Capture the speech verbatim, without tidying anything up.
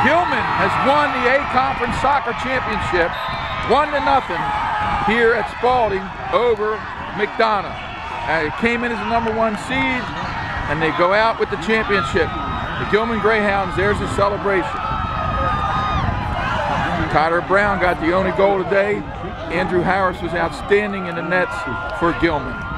Gilman has won the A-Conference Soccer Championship, one to nothing, here at Spalding over McDonough. Uh, it came in as the number one seed, and they go out with the championship. The Gilman Greyhounds, there's a celebration. Tyler Brown got the only goal today. Andrew Harris was outstanding in the nets for Gilman.